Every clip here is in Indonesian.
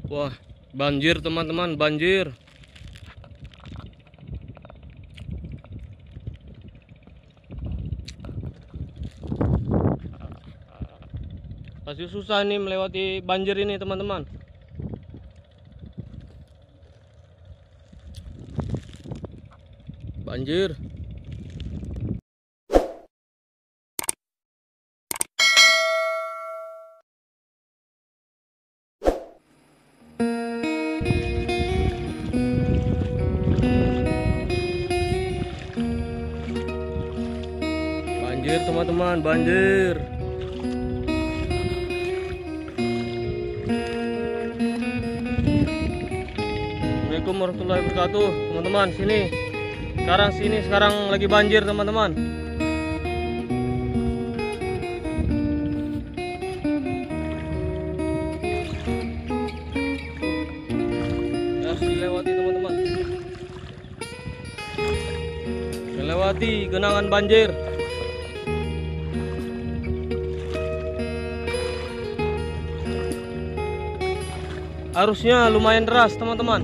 Wah, banjir teman-teman, banjir. Pasti susah nih melewati banjir ini teman-teman. Banjir. Banjir teman-teman, banjir. Assalamualaikum warahmatullahi wabarakatuh, teman-teman. Sekarang lagi banjir teman-teman. Ya, dilewati teman-teman. Melewati genangan banjir. Arusnya lumayan deras teman-teman.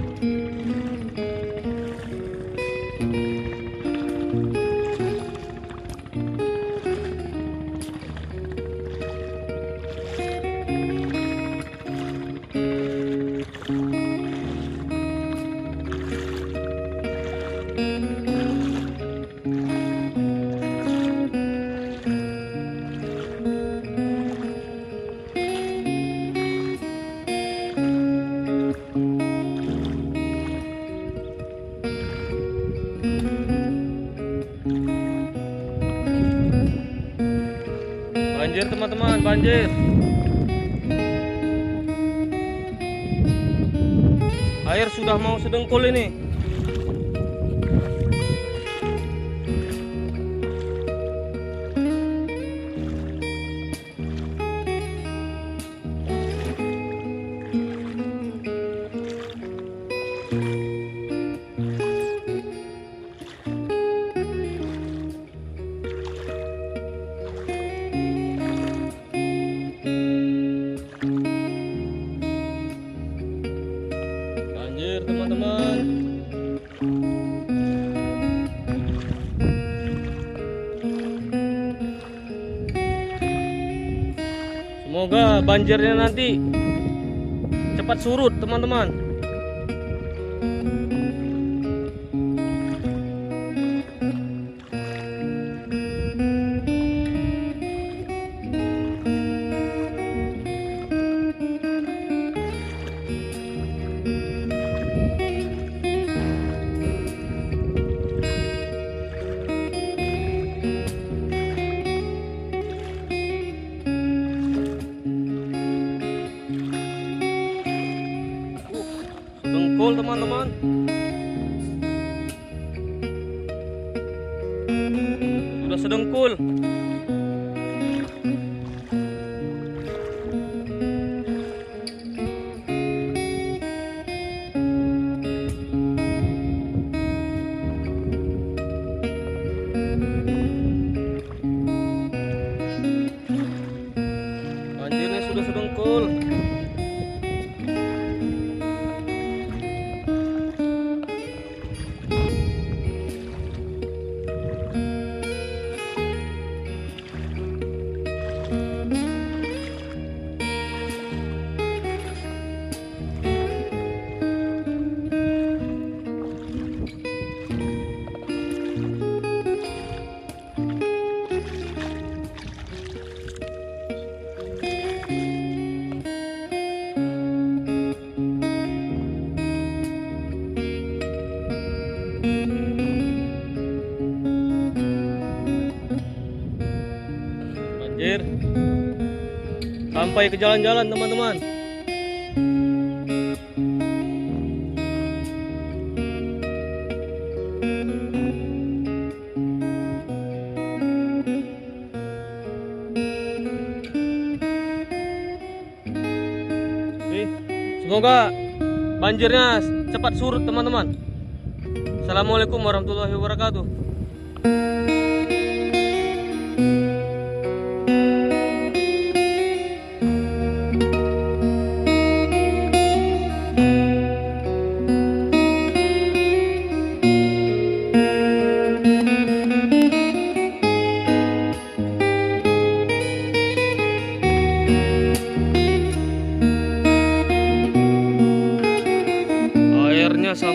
Banjir teman-teman, banjir. Air sudah mau sedengkul ini. Banjir teman-teman. Semoga banjirnya nanti cepat surut teman-teman. Sedengkul teman-teman. Sudah sedengkul. Banjirnya sudah sedengkul. Banjir sampai ke jalan-jalan teman-teman. Semoga banjirnya cepat surut teman-teman. Assalamualaikum warahmatullahi wabarakatuh.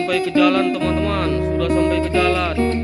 sampai ke jalan teman-teman, sudah sampai ke jalan.